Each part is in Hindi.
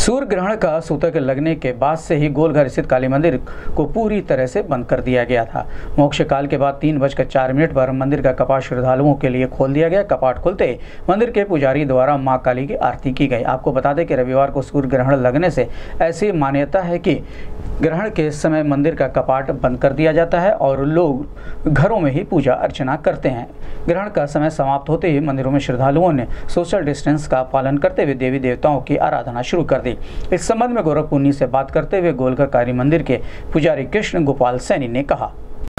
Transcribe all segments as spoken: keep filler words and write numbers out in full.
सूर्य ग्रहण का सूतक लगने के बाद से ही गोलघर स्थित काली मंदिर को पूरी तरह से बंद कर दिया गया था। मोक्ष काल के बाद तीन बजकर चार मिनट पर मंदिर का कपाट श्रद्धालुओं के लिए खोल दिया गया। कपाट खुलते मंदिर के पुजारी द्वारा मां काली की आरती की गई। आपको बता दें कि रविवार को सूर्य ग्रहण लगने से ऐसी मान्यता है कि ग्रहण के समय मंदिर का कपाट बंद कर दिया जाता है और लोग घरों में ही पूजा अर्चना करते हैं। ग्रहण का समय समाप्त होते ही मंदिरों में श्रद्धालुओं ने सोशल डिस्टेंस का पालन करते हुए देवी देवताओं की आराधना शुरू कर दी। इस संबंध में गोरखपुन्नी से बात करते हुए गोलघर काली मंदिर के पुजारी कृष्ण गोपाल सैनी ने कहा।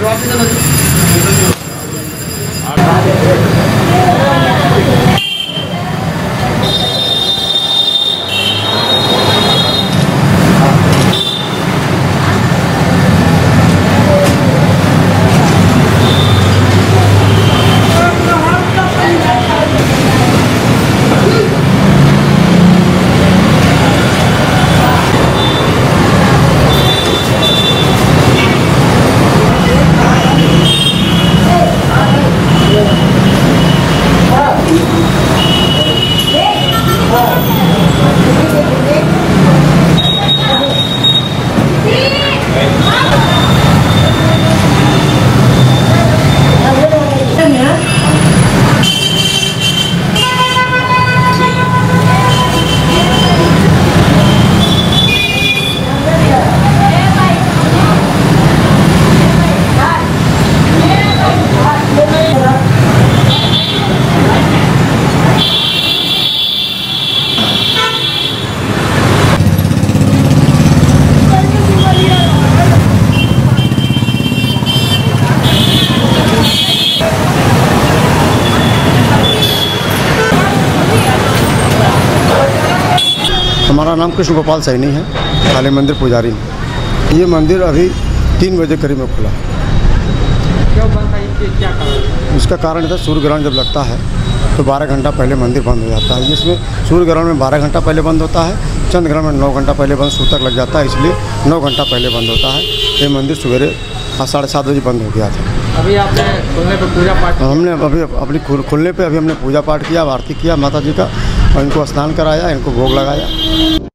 हमारा नाम कृष्ण गोपाल सैनी है, काली मंदिर पुजारी। ये मंदिर अभी तीन बजे करीब में खुला। क्यों बंद है, क्या कारण? इसका कारण था सूर्य ग्रहण जब लगता है तो बारह घंटा पहले मंदिर बंद हो जाता है। जिसमें सूर्य ग्रहण में बारह घंटा पहले बंद होता है, चंद्र ग्रहण में नौ घंटा पहले बंद सूतक लग जाता है, इसलिए नौ घंटा पहले बंद होता है। ये मंदिर सवेरे साढ़े सात बजे बंद हो गया था। अभी आपने खुलने पर पूजा पाठ हमने अभी अपनी खुलने पे अभी हमने पूजा पाठ किया, आरती किया माता जी का और इनको स्नान कराया, इनको भोग लगाया।